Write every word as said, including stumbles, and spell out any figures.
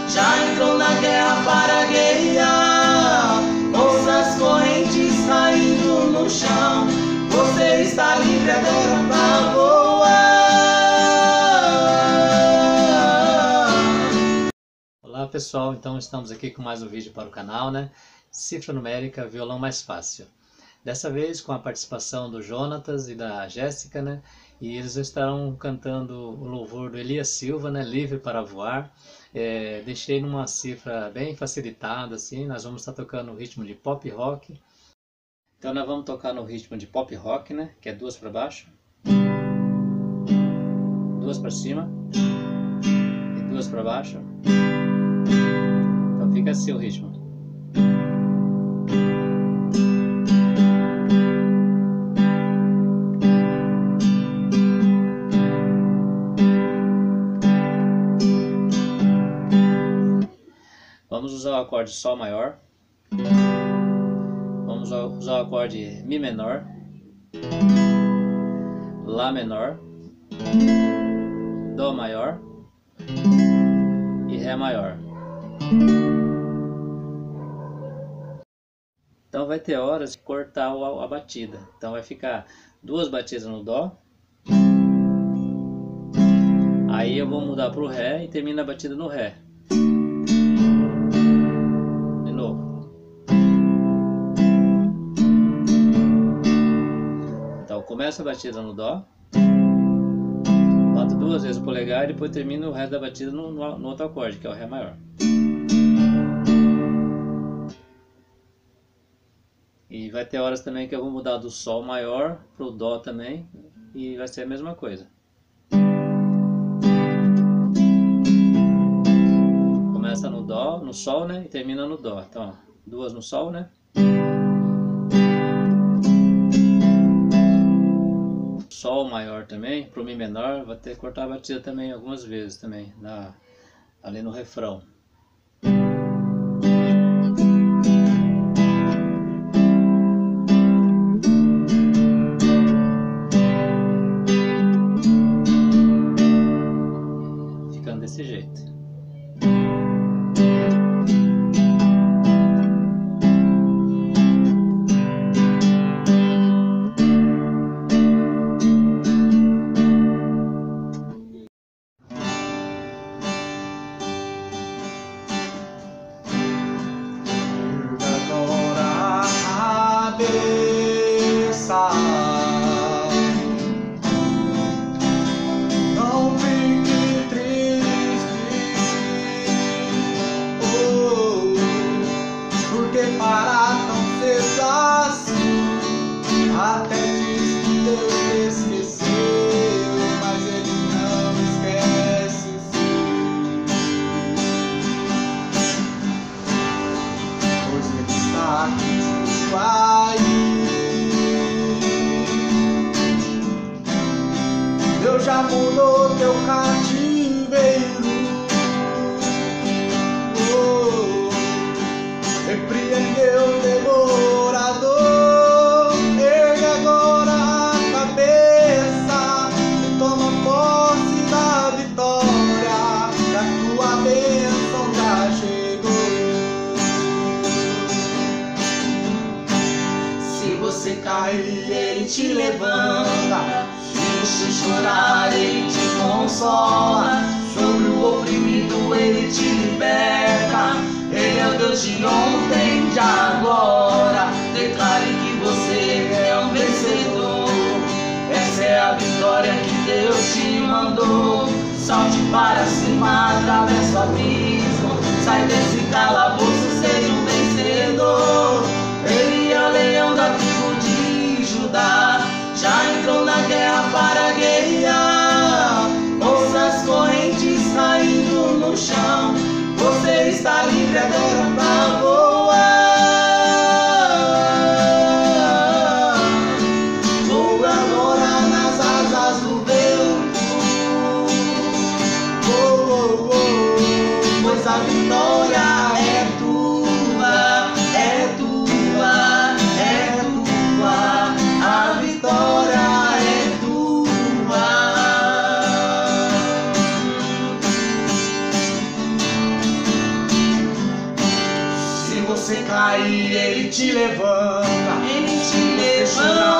já entrou na guerra para guerrear. Ouça as correntes caindo no chão, você está livre agora pra voar. Olá pessoal, então estamos aqui com mais um vídeo para o canal, né? Cifra numérica, violão mais fácil. Dessa vez com a participação do Jonatas e da Jéssica, né? E eles estarão cantando o louvor do Elias Silva, né? Livre para voar. É, deixei numa cifra bem facilitada, assim. Nós vamos estar tocando o ritmo de pop rock. Então nós vamos tocar no ritmo de pop rock, né? Que é duas para baixo, duas para cima e duas para baixo. Então fica assim o ritmo. Vamos usar o acorde Sol maior, vamos usar o acorde Mi menor, Lá menor, Dó maior e Ré maior. Então vai ter horas de cortar a batida, então vai ficar duas batidas no Dó, aí eu vou mudar para o Ré e termina a batida no Ré. Começa a batida no Dó, bato duas vezes o polegar e depois termino o resto da batida no, no, no outro acorde, que é o Ré maior. E vai ter horas também que eu vou mudar do Sol maior para o Dó também, e vai ser a mesma coisa. Começa no Dó, no Sol, né, e termina no Dó. Então, ó, duas no Sol, né? Sol maior também, pro Mi menor, vou ter que cortar a batida também algumas vezes também, na, ali no refrão. Ficando desse jeito. Não fique triste, oh, porque para tão cedo assim, até diz que Deus esqueceu, mas Ele não esquece sim. Pois Ele está contigo aí. Deus já mudou teu cativeiro, oh, repreendeu o devorador. Ergue agora a cabeça e toma posse da vitória, que a tua bênção já chegou. Se você cair, Ele te levanta. Se chorar, Ele te consola. Sobre o oprimido, Ele te liberta. Ele é o Deus de ontem, de agora. Declare que você é um vencedor. Essa é a vitória que Deus te mandou. Salte para cima, atravessa o abismo. Sai desse calabouço, seja um vencedor. Ele é o leão da tribo de Judá. Já entrou na guerra para guerrear. Ouça as correntes caindo no chão, você está livre agora pra voar. Voa agora nas asas do vento, oh, oh, oh, pois a vitória é tua. cair, Ele te levanta. Ele te Você levanta.